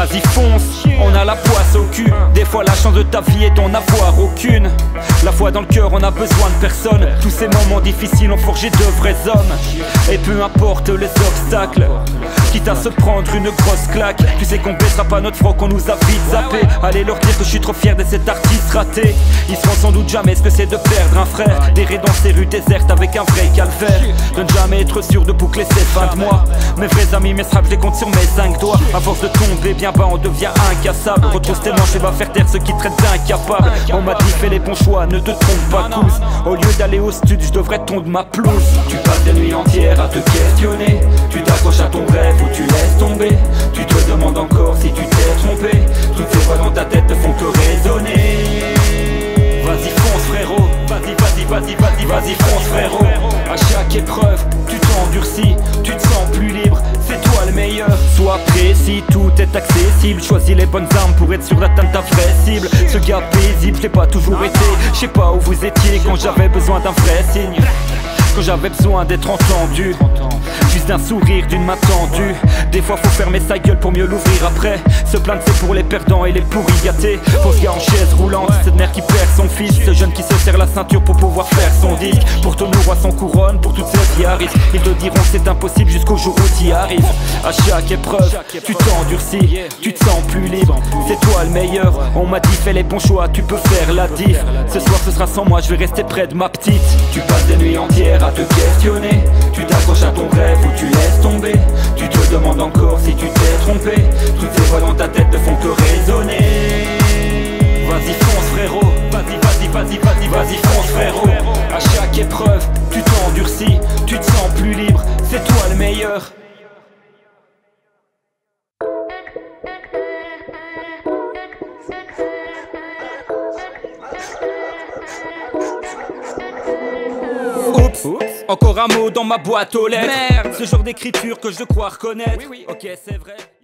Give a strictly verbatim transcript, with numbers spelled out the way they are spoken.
Vas-y fonce, on a la poisse au cul. Des fois la chance de ta vie est d'en avoir aucune. La foi dans le cœur, on a besoin de personne. Tous ces moments difficiles ont forgé de vrais hommes. Et peu importe les obstacles, quitte à se prendre une grosse claque, tu sais qu'on baissera pas notre froc, on nous a vite zappé. Allez leur dire que je suis trop fier de cet artiste raté. Ils seront sans doute jamais ce que c'est de perdre un frère. D'errer dans ces rues désertes avec un vrai calvaire. De ne jamais être sûr de boucler ses fins de mois. Mes vrais amis, mes straps, je les compte sur mes cinq doigts. À force de tomber bien bas, on devient incassable. Retrousse tes manches et va faire taire ceux qui traitent d'incapables. On m'a dit fais les bons choix, ne te trompe pas tous. Au lieu d'aller au stud, je devrais tondre ma pelouse. Tu passes des nuits entières à te questionner. Tu t'accroches à ton rêve ou tu laisses tomber. Tu te demandes encore si tu t'es trompé. Toutes ces voix dans ta tête te font que raisonner. Vas-y fonce frérot, vas-y vas-y vas-y vas-y vas-y fonce frérot. À chaque épreuve, tu t'endurcis, tu te sens plus libre, c'est toi le meilleur. Sois précis, tout est accessible. Choisis les bonnes armes pour être sûr d'atteindre ta vraie cible. Ce gars paisible, je l'ai pas toujours été. Je sais pas où vous étiez quand j'avais besoin d'un vrai signe. Quand j'avais besoin d'être entendu, juste d'un sourire, d'une main tendue. Des fois faut fermer sa gueule pour mieux l'ouvrir après. Se plaindre c'est pour les perdants et les pourris gâtés. Pour ce gars en chaise roulante, cette mère qui perd son fils. Ce jeune qui se serre la ceinture pour pouvoir faire son disque. Pour ton roi sans couronne, pour toutes celles qui arrivent. Ils te diront que c'est impossible jusqu'au jour où t'y arrives. À chaque épreuve, tu t'endurcis, tu te sens plus libre. C'est toi le meilleur, on m'a dit fais les bons choix, tu peux faire la diff. Ce soir ce sera sans moi, je vais rester près de ma petite. Tu passes des nuits entières à te questionner. Tu t'accroches à ton rêve ou tu laisses tomber. Tu te demandes encore si tu t'es trompé. Toutes ces voix dans ta tête te font que raisonner. Vas-y fonce frérot, vas-y vas-y vas-y vas-y vas-y fonce frérot. À chaque épreuve, tu t'endurcis, tu te sens plus libre, c'est toi le meilleur. Oups, encore un mot dans ma boîte aux lettres. Merde. Ce genre d'écriture que je crois reconnaître. Oui, oui. Ok, c'est vrai.